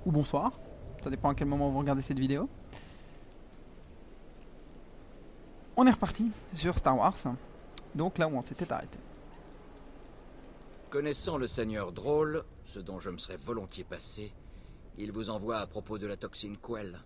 ou bonsoir, ça dépend à quel moment vous regardez cette vidéo. On est reparti sur Star Wars, donc là où on s'était arrêté. Connaissant le seigneur Drôle, ce dont je me serais volontiers passé, il vous envoie à propos de la toxine Quell.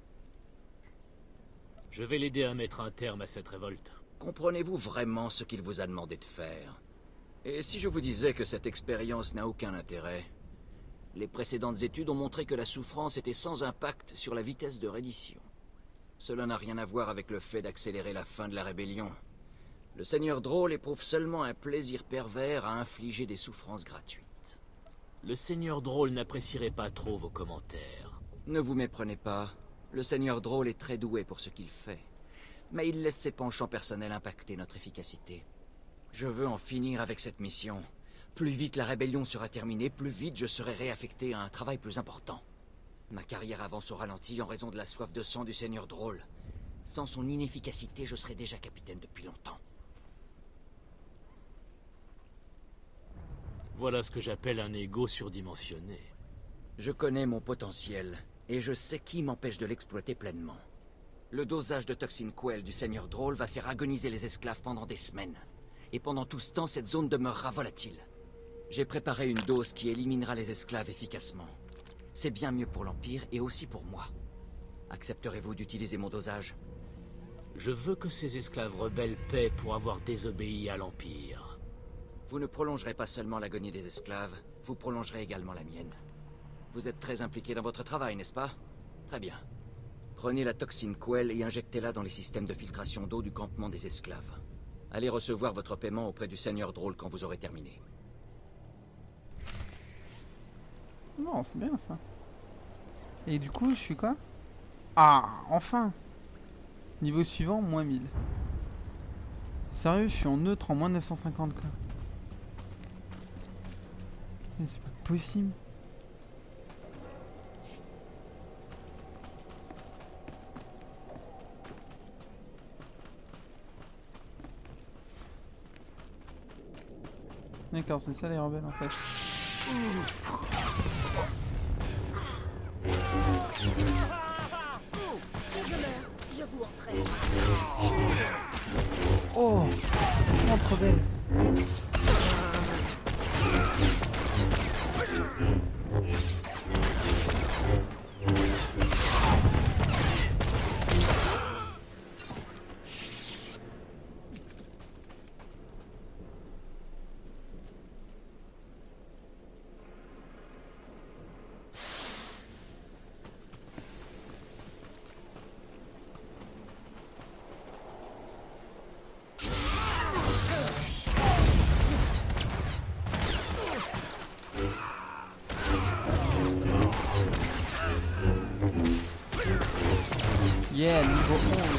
Je vais l'aider à mettre un terme à cette révolte. Comprenez-vous vraiment ce qu'il vous a demandé de faire? Et si je vous disais que cette expérience n'a aucun intérêt? Les précédentes études ont montré que la souffrance était sans impact sur la vitesse de reddition. Cela n'a rien à voir avec le fait d'accélérer la fin de la rébellion. Le seigneur Drôle éprouve seulement un plaisir pervers à infliger des souffrances gratuites. Le seigneur Drôle n'apprécierait pas trop vos commentaires. Ne vous méprenez pas. Le seigneur Drôle est très doué pour ce qu'il fait. Mais il laisse ses penchants personnels impacter notre efficacité. Je veux en finir avec cette mission. Plus vite la rébellion sera terminée, plus vite je serai réaffecté à un travail plus important. Ma carrière avance au ralenti en raison de la soif de sang du seigneur Drôle. Sans son inefficacité, je serais déjà capitaine depuis longtemps. Voilà ce que j'appelle un ego surdimensionné. Je connais mon potentiel, et je sais qui m'empêche de l'exploiter pleinement. Le dosage de toxine Quell du seigneur Drôle va faire agoniser les esclaves pendant des semaines. Et pendant tout ce temps, cette zone demeurera volatile. J'ai préparé une dose qui éliminera les esclaves efficacement. C'est bien mieux pour l'Empire et aussi pour moi. Accepterez-vous d'utiliser mon dosage? Je veux que ces esclaves rebelles paient pour avoir désobéi à l'Empire. Vous ne prolongerez pas seulement l'agonie des esclaves, vous prolongerez également la mienne. Vous êtes très impliqué dans votre travail, n'est-ce pas? Très bien. Prenez la toxine Quell et injectez-la dans les systèmes de filtration d'eau du campement des esclaves. Allez recevoir votre paiement auprès du seigneur Drôle quand vous aurez terminé. Non, c'est bien ça. Et du coup, je suis quoi? Ah, enfin! Niveau suivant, moins 1000. Sérieux, je suis en neutre en moins 950 quoi. C'est pas possible. D'accord, c'est ça les rebelles en fait. Je vous entraîne. Oh, entre rebelles. Yeah, niveau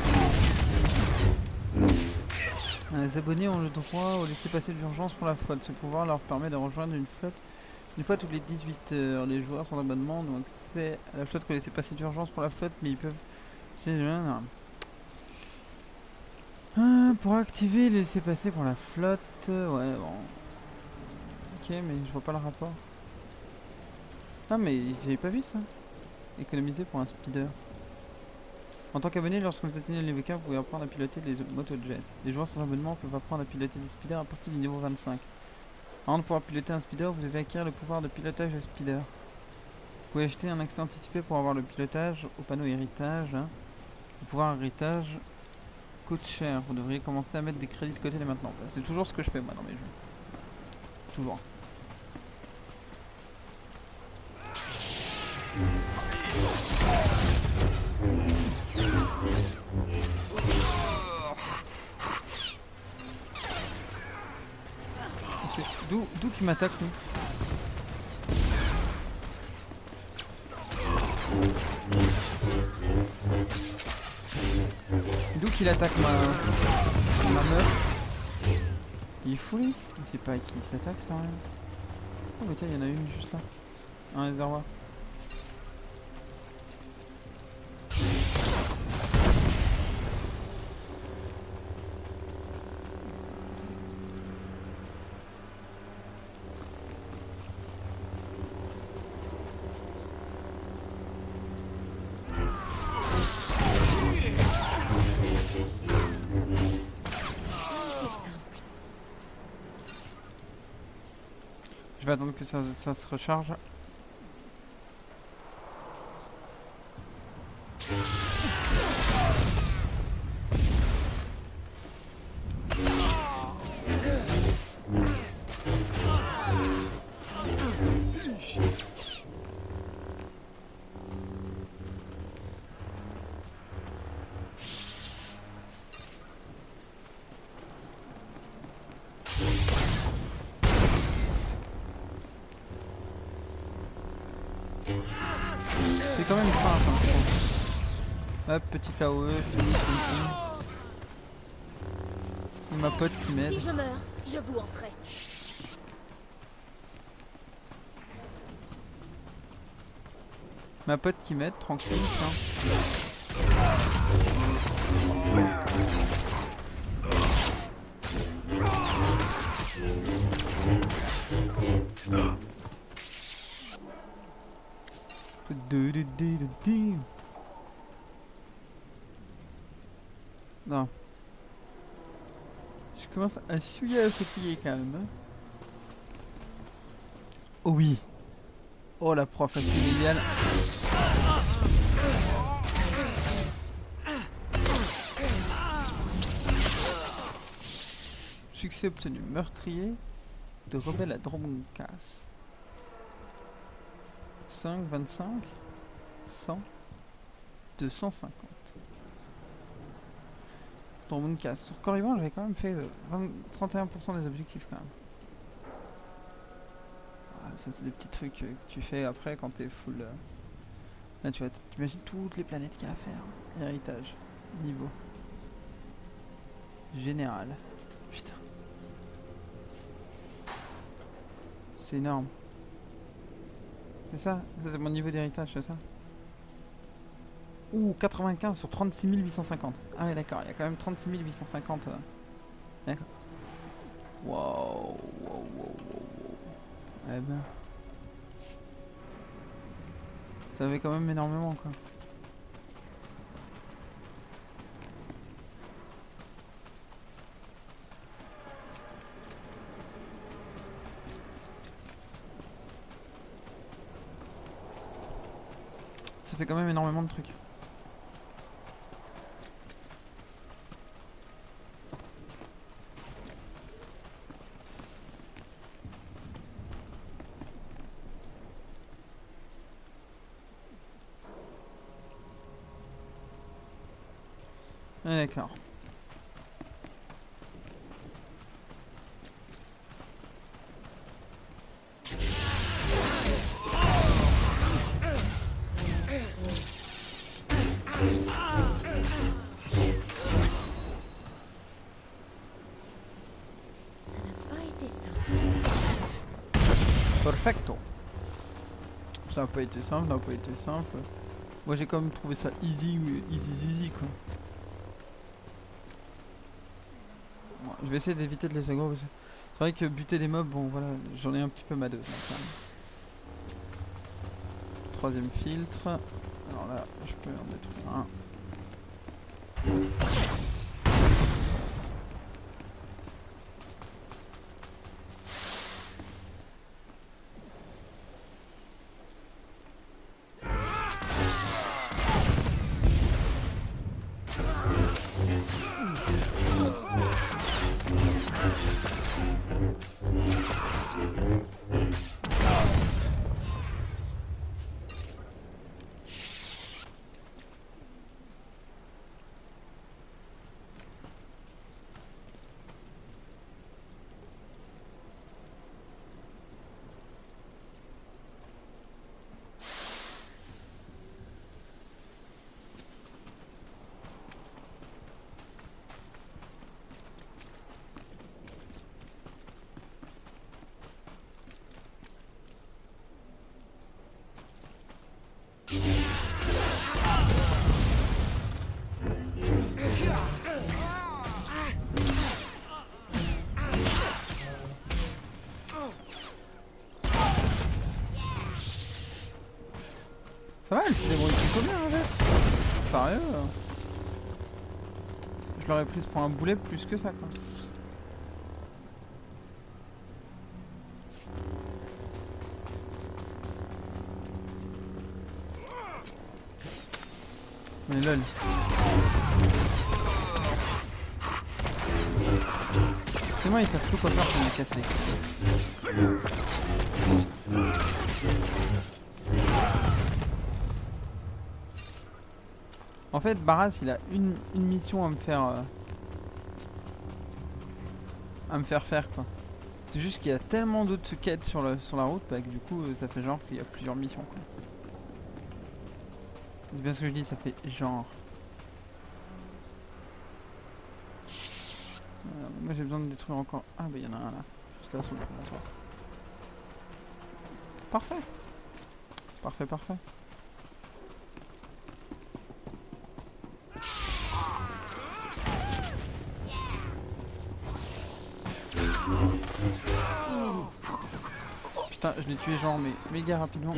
11. Les abonnés ont le droit au laisser-passer d'urgence pour la flotte. Ce pouvoir leur permet de rejoindre une flotte une fois toutes les 18 heures. Les joueurs sans abonnement ont accès à la flotte que laisser-passer d'urgence pour la flotte, mais ils peuvent... pour activer les laisser-passer pour la flotte... ouais, bon... Ok, mais je vois pas le rapport. Ah, mais j'avais pas vu ça. Économiser pour un speeder. En tant qu'abonné, lorsque vous atteignez le niveau 15, vous pouvez apprendre à piloter des motojets. Les joueurs sans abonnement peuvent apprendre à piloter des speeders à partir du niveau 25. Avant de pouvoir piloter un speeder, vous devez acquérir le pouvoir de pilotage de speeder. Vous pouvez acheter un accès anticipé pour avoir le pilotage au panneau héritage. Le pouvoir héritage coûte cher. Vous devriez commencer à mettre des crédits de côté dès maintenant. C'est toujours ce que je fais moi dans mes jeux. Toujours. D'où qui m'attaque lui? D'où qu'il attaque ma meuf? Il est fou lui? Je sais pas à qui il s'attaque ça rien. Oh bah tiens, il y en a une juste là. Un réservoir. vais attendre que ça se recharge. C'est quand même simple, hein, je trouve. Hop, petit AOE, fini. Ma pote qui m'aide. Si je meurs, je vous entraîne. Ma pote qui m'aide, tranquille. Tiens. Non. Je commence à chouiller à fatiguer quand même. Hein. Oh oui. Oh la prof, c'est génial. Succès obtenu. Meurtrier de rebelle à Dromoncas. 5, 25, 100, 250. Dromoncas. Sur Corriban, j'avais quand même fait 31% des objectifs quand même. Ah, ça c'est des petits trucs que tu fais après quand t'es full. Là tu vois, t'imagines toutes les planètes qu'il y a à faire. Héritage. Niveau. Général. Putain. C'est énorme. C'est ça? Ça c'est mon niveau d'héritage, c'est ça? Ouh, 95 sur 36 850. Ah ouais d'accord, il y a quand même 36 850. D'accord. Wow, wow, wow, wow. Eh ben. Ça avait quand même énormément quoi. Ça fait quand même énormément de trucs. Ah, d'accord. Perfecto. Ça n'a pas été simple, n'a pas été simple. Moi j'ai quand même trouvé ça easy quoi. Bon, je vais essayer d'éviter de les aggro. C'est vrai que buter des mobs, bon voilà, j'en ai un petit peu ma dose. Troisième filtre. Alors là, je peux en détruire un. Ça va, elle s'est débrouillée plutôt bien en fait. Sérieux je l'aurais prise pour un boulet plus que ça quoi. Mais lol. C'est moi, ils savent plus quoi faire pour me casser les couilles. En fait, Barras, il a une mission à me faire faire quoi. C'est juste qu'il y a tellement d'autres quêtes sur la route bah, que du coup ça fait genre qu'il y a plusieurs missions quoi. C'est bien ce que je dis, ça fait genre. Voilà, moi j'ai besoin de détruire encore. Ah bah il y en a un là. Juste là sur le promontoire. Parfait. Parfait, parfait. Putain, je l'ai tué genre mais méga rapidement.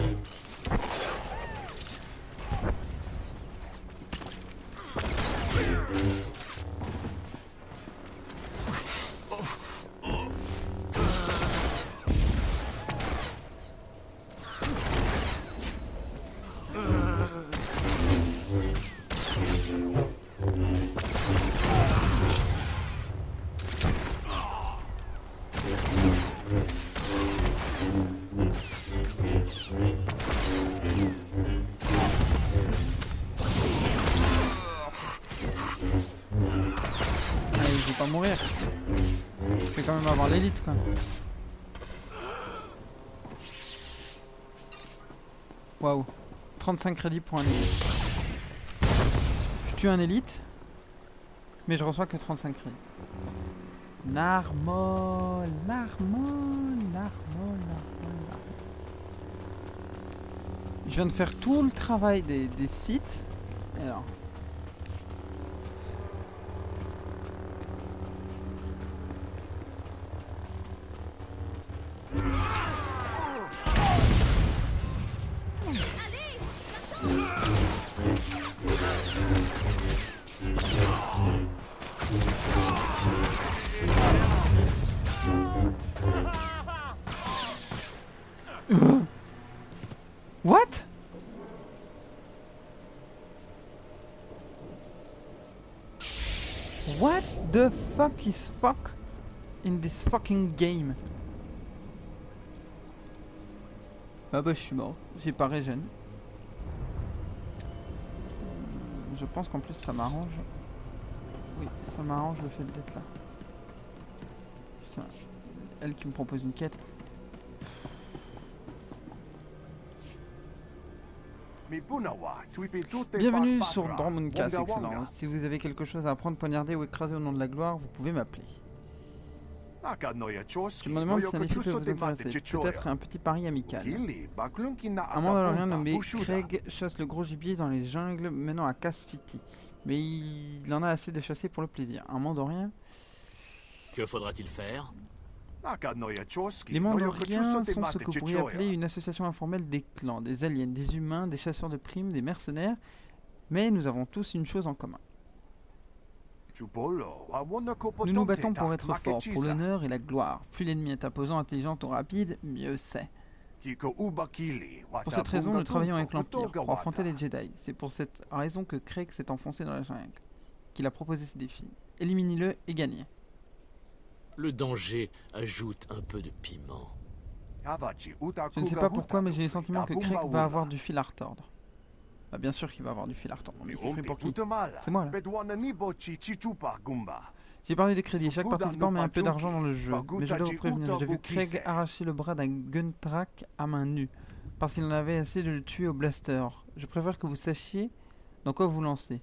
Pas mourir. Je vais quand même avoir l'élite quoi. Waouh. 35 crédits pour un élite. Je tue un élite. Mais je reçois que 35 crédits. Narmol. Je viens de faire tout le travail des sites. Alors. What? What the fuck is fuck in this fucking game? Ah bah je suis mort, j'ai pas régène. Je pense qu'en plus ça m'arrange. Oui, ça m'arrange le fait d'être là. Putain, elle qui me propose une quête. Bienvenue sur Dromundcast, excellent. Si vous avez quelque chose à apprendre, poignarder ou écraser au nom de la gloire, vous pouvez m'appeler. Je me demande si un défi peut vous intéresser. Peut-être un petit pari amical. Un mandalorien nommé Craig chasse le gros gibier dans les jungles menant à Cast City. Mais il en a assez de chasser pour le plaisir. Un mandalorien. Que faudra-t-il faire? Les Mandaloriens sont ce que vous pourriez appeler une association informelle des clans, des aliens, des humains, des chasseurs de primes, des mercenaires. Mais nous avons tous une chose en commun. Nous nous battons pour être forts, pour l'honneur et la gloire. Plus l'ennemi est imposant, intelligent ou rapide, mieux c'est. Pour cette raison, nous travaillons avec l'Empire pour affronter les Jedi. C'est pour cette raison que Craig s'est enfoncé dans la jungle, qu'il a proposé ce défi. Éliminez-le et gagnez. Le danger ajoute un peu de piment. Je ne sais pas pourquoi, mais j'ai le sentiment que Craig va avoir du fil à retordre. Bah, bien sûr qu'il va avoir du fil à retordre. Mais c'est pris pour qui? C'est moi là. J'ai parlé de crédit. Chaque participant met un peu d'argent dans le jeu. Mais je dois vous prévenir, j'ai vu Craig arracher le bras d'un Guntrack à main nue. Parce qu'il en avait assez de le tuer au blaster. Je préfère que vous sachiez dans quoi vous lancez.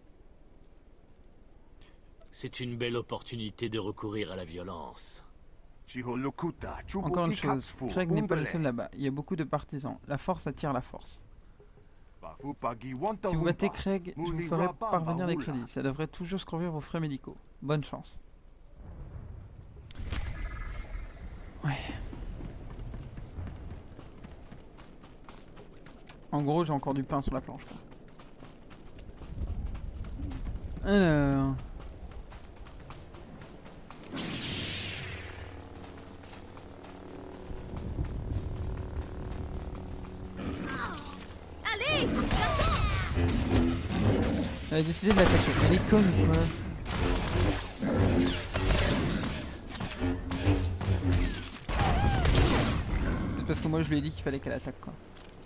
C'est une belle opportunité de recourir à la violence. Encore une chose, Craig n'est pas le seul là-bas. Il y a beaucoup de partisans. La force attire la force. Si vous battez Craig, je vous ferai parvenir les crédits. Ça devrait toujours couvrir vos frais médicaux. Bonne chance. Ouais. En gros, j'ai encore du pain sur la planche. Quoi. Alors... Elle a décidé de l'attaquer. Elle est conne ou quoi? Peut-être parce que moi je lui ai dit qu'il fallait qu'elle attaque quoi.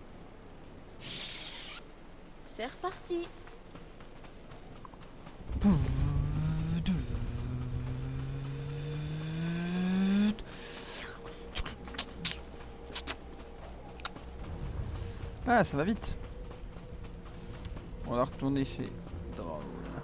C'est reparti. Ah, ça va vite. On va retourner chez Droll.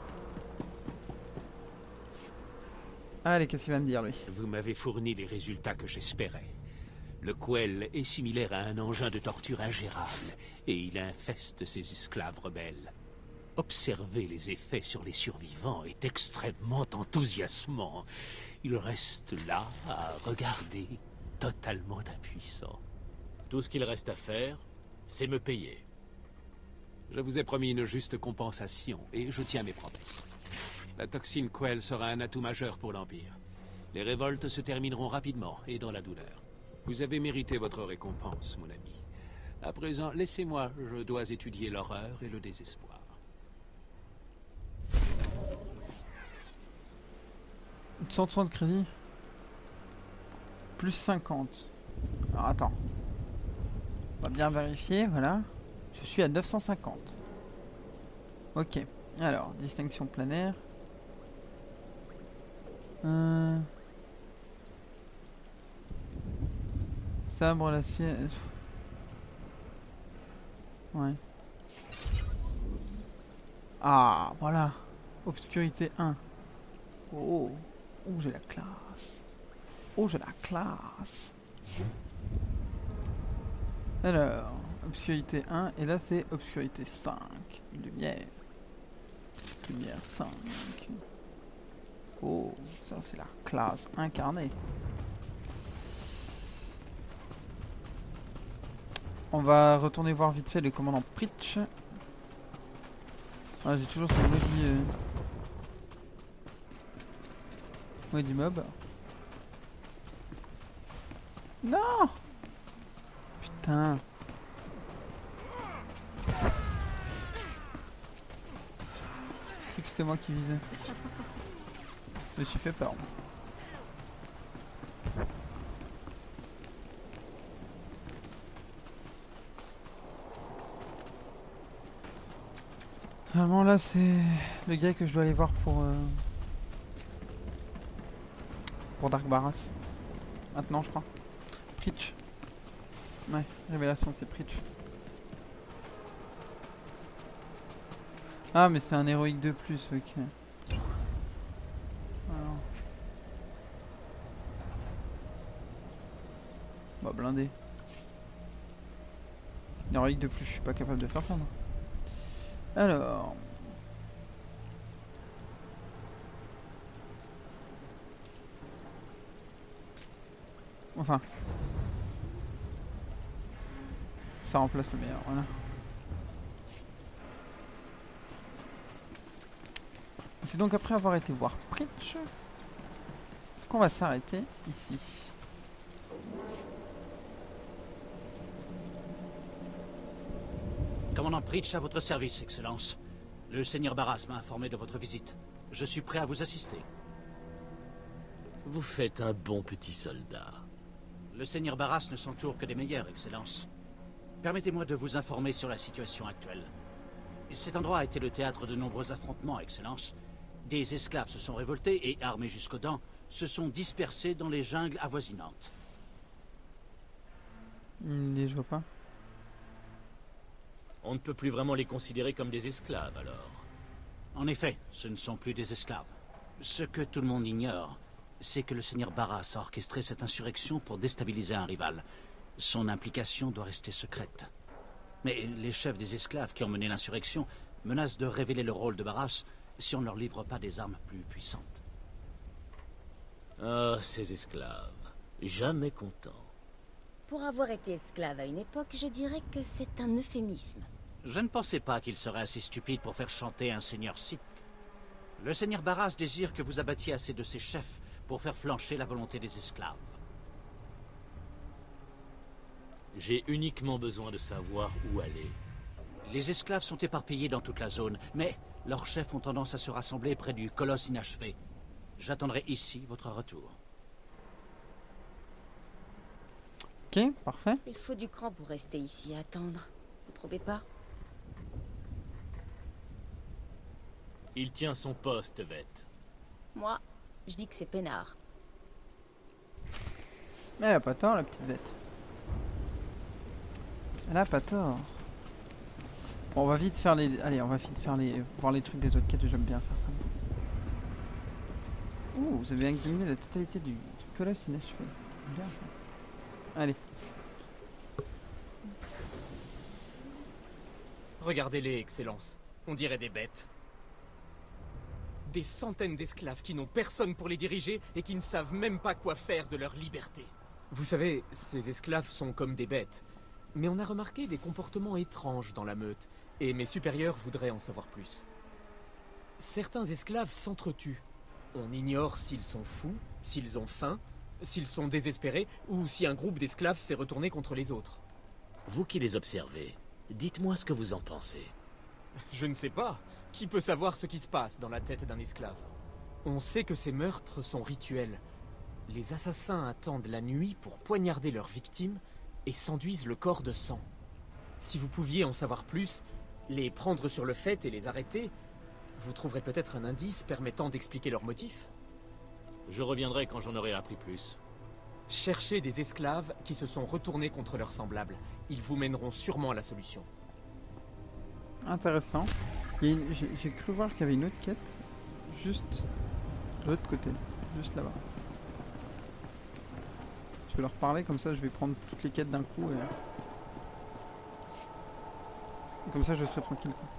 Allez, qu'est-ce qu'il va me dire lui? Vous m'avez fourni les résultats que j'espérais. Le Quell est similaire à un engin de torture ingérable, et il infeste ses esclaves rebelles. Observer les effets sur les survivants est extrêmement enthousiasmant. Ils restent là, à regarder, totalement impuissants. Tout ce qu'il reste à faire, c'est me payer. Je vous ai promis une juste compensation, et je tiens mes promesses. La toxine Quell sera un atout majeur pour l'Empire. Les révoltes se termineront rapidement, et dans la douleur. Vous avez mérité votre récompense, mon ami. À présent, laissez-moi, je dois étudier l'horreur et le désespoir. « 130 de crédit. Plus 50. Alors attends. On va bien vérifier, voilà. Je suis à 950. Ok. Alors, distinction planaire. Sabre, l'acier. Ouais. Ah, voilà. Obscurité 1. Oh. Oh, j'ai la classe. Oh, j'ai la classe. Alors, obscurité 1, et là c'est obscurité 5. Lumière. Lumière 5. Oh, ça c'est la classe incarnée. On va retourner voir vite fait le commandant Pritch. Ah, j'ai toujours ce maudit mob. Non! Putain. J'ai cru que c'était moi qui visais. Je me suis fait peur. Normalement là c'est le gars que je dois aller voir pour Dark Barras. Maintenant je crois. Pritch. Ouais, révélation c'est Pritch. Ah mais c'est un héroïque de plus, ok. Alors. Bah blindé. Héroïque de plus, je suis pas capable de faire ça. Alors. Enfin. Ça remplace le meilleur, voilà. C'est donc après avoir été voir Pritch qu'on va s'arrêter ici. Commandant Pritch, à votre service, Excellence. Le seigneur Barras m'a informé de votre visite. Je suis prêt à vous assister. Vous faites un bon petit soldat. Le seigneur Barras ne s'entoure que des meilleurs, Excellence. Permettez-moi de vous informer sur la situation actuelle. Cet endroit a été le théâtre de nombreux affrontements, Excellence. Des esclaves se sont révoltés et, armés jusqu'aux dents, se sont dispersés dans les jungles avoisinantes. Je vois pas. On ne peut plus vraiment les considérer comme des esclaves, alors. En effet, ce ne sont plus des esclaves. Ce que tout le monde ignore, c'est que le seigneur Barras a orchestré cette insurrection pour déstabiliser un rival. Son implication doit rester secrète. Mais les chefs des esclaves qui ont mené l'insurrection menacent de révéler le rôle de Barras si on ne leur livre pas des armes plus puissantes. Ah, ces esclaves. Jamais contents. Pour avoir été esclave à une époque, je dirais que c'est un euphémisme. Je ne pensais pas qu'il serait assez stupide pour faire chanter un seigneur Sith. Le seigneur Barras désire que vous abattiez assez de ses chefs pour faire flancher la volonté des esclaves. J'ai uniquement besoin de savoir où aller. Les esclaves sont éparpillés dans toute la zone, mais leurs chefs ont tendance à se rassembler près du colosse inachevé. J'attendrai ici votre retour. Ok, parfait. Il faut du cran pour rester ici à attendre. Vous trouvez pas? Il tient son poste, Vette. Moi, je dis que c'est peinard. Mais elle a pas tort, la petite bête. Elle a pas tort. Bon, on va vite faire les... Allez, on va vite faire les... voir les trucs des autres quêtes, j'aime bien faire ça. Ouh, vous avez examiné la totalité du colosse inachevé. J'aime bien ça. Allez. Regardez-les, Excellence. On dirait des bêtes. Des centaines d'esclaves qui n'ont personne pour les diriger et qui ne savent même pas quoi faire de leur liberté. Vous savez, ces esclaves sont comme des bêtes. Mais on a remarqué des comportements étranges dans la meute, et mes supérieurs voudraient en savoir plus. Certains esclaves s'entretuent. On ignore s'ils sont fous, s'ils ont faim, s'ils sont désespérés, ou si un groupe d'esclaves s'est retourné contre les autres. Vous qui les observez, dites-moi ce que vous en pensez. Je ne sais pas. Qui peut savoir ce qui se passe dans la tête d'un esclave? On sait que ces meurtres sont rituels. Les assassins attendent la nuit pour poignarder leurs victimes et s'enduisent le corps de sang. Si vous pouviez en savoir plus, les prendre sur le fait et les arrêter, vous trouverez peut-être un indice permettant d'expliquer leurs motifs. Je reviendrai quand j'en aurai appris plus. Cherchez des esclaves qui se sont retournés contre leurs semblables. Ils vous mèneront sûrement à la solution. Intéressant. J'ai cru voir qu'il y avait une autre quête. Juste de l'autre côté. Juste là-bas. Je vais leur parler, comme ça je vais prendre toutes les quêtes d'un coup et comme ça je serai tranquille, quoi.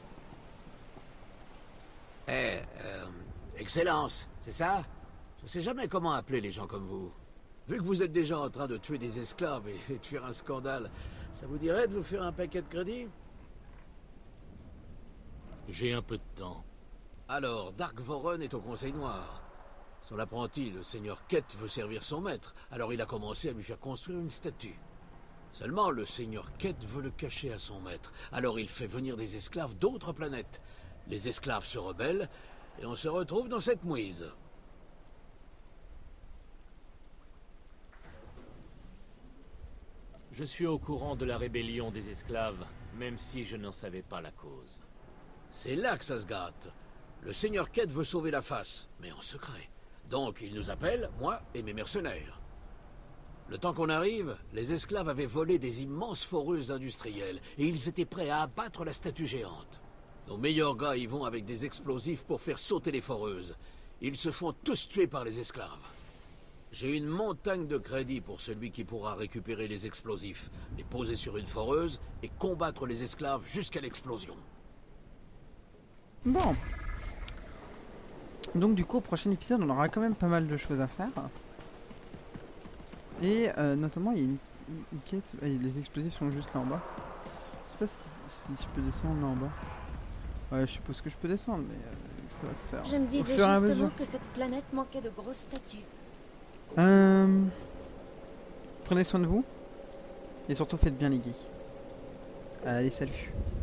Excellence, c'est ça? Je sais jamais comment appeler les gens comme vous. Vu que vous êtes déjà en train de tuer des esclaves et de faire un scandale, ça vous dirait de vous faire un paquet de crédit? J'ai un peu de temps. Alors, Dark Voron est au Conseil Noir. Son apprenti, le seigneur Kett, veut servir son maître, alors il a commencé à lui faire construire une statue. Seulement, le seigneur Kett veut le cacher à son maître, alors il fait venir des esclaves d'autres planètes. Les esclaves se rebellent, et on se retrouve dans cette mouise. Je suis au courant de la rébellion des esclaves, même si je n'en savais pas la cause. C'est là que ça se gâte. Le seigneur Kett veut sauver la face, mais en secret. Donc il nous appelle, moi et mes mercenaires. Le temps qu'on arrive, les esclaves avaient volé des immenses foreuses industrielles, et ils étaient prêts à abattre la statue géante. Nos meilleurs gars y vont avec des explosifs pour faire sauter les foreuses. Ils se font tous tuer par les esclaves. J'ai une montagne de crédit pour celui qui pourra récupérer les explosifs, les poser sur une foreuse et combattre les esclaves jusqu'à l'explosion. Bon. Donc du coup au prochain épisode on aura quand même pas mal de choses à faire. Et notamment il y a une quête. Les explosifs sont juste là en bas. Je sais pas si je peux descendre là en bas. Ouais, je suppose que je peux descendre, mais ça va se faire. Je me disais fur et à justement mesure. que cette planète manquait de grosses statues. Prenez soin de vous. Et surtout faites bien les geeks. Allez, salut.